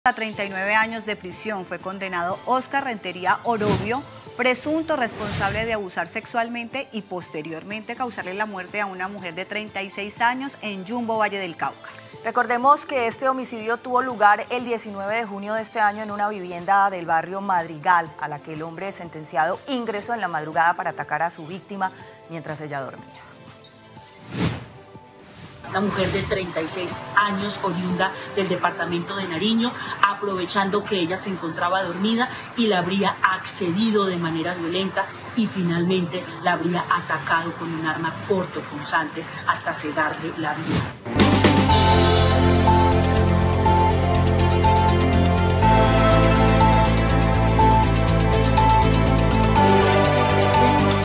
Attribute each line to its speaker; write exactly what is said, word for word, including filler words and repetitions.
Speaker 1: A treinta y nueve años de prisión fue condenado Óscar Rentería Orobio, presunto responsable de abusar sexualmente y posteriormente causarle la muerte a una mujer de treinta y seis años en Yumbo, Valle del Cauca.
Speaker 2: Recordemos que este homicidio tuvo lugar el diecinueve de junio de este año en una vivienda del barrio Madrigal, a la que el hombre sentenciado ingresó en la madrugada para atacar a su víctima mientras ella dormía.
Speaker 3: Una mujer de treinta y seis años, oriunda del departamento de Nariño, aprovechando que ella se encontraba dormida y la habría accedido de manera violenta y finalmente la habría atacado con un arma cortopunzante hasta cegarle la vida.